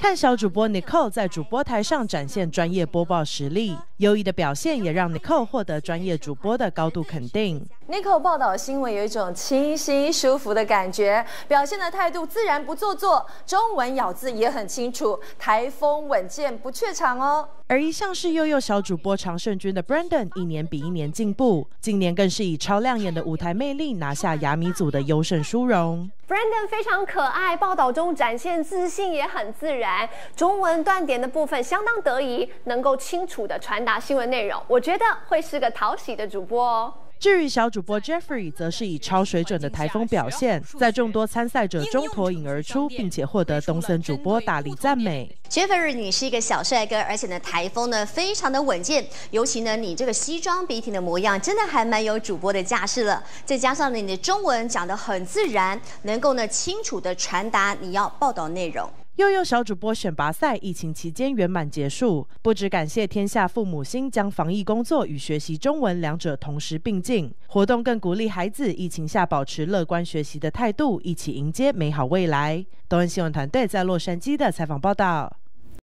看小主播 Nicole 在主播台上展现专业播报实力，优异的表现也让 Nicole 获得专业主播的高度肯定。 Nicole 报道新闻有一种清晰舒服的感觉，表现的态度自然不做作，中文咬字也很清楚，台风稳健不怯场哦。 而一向是幼幼小主播常胜军的 Brandon 一年比一年进步，今年更是以超亮眼的舞台魅力拿下亚米组的优胜殊荣。 Brandon 非常可爱，报道中展现自信也很自然，中文断点的部分相当得宜，能够清楚地传达新闻内容，我觉得会是个讨喜的主播哦。 至于小主播 Jeffrey 则是以超水准的台风表现，在众多参赛者中脱颖而出，并且获得东森主播大力赞美。 Jeffrey， 你是一个小帅哥，而且呢台风呢非常的稳健，尤其呢你这个西装笔挺的模样，真的还蛮有主播的架势了。再加上呢你的中文讲得很自然，能够呢清楚的传达你要报道内容。 幼幼小主播选拔赛疫情期间圆满结束，不只感谢天下父母心，将防疫工作与学习中文两者同时并进。活动更鼓励孩子疫情下保持乐观学习的态度，一起迎接美好未来。东森新闻团队在洛杉矶的采访报道。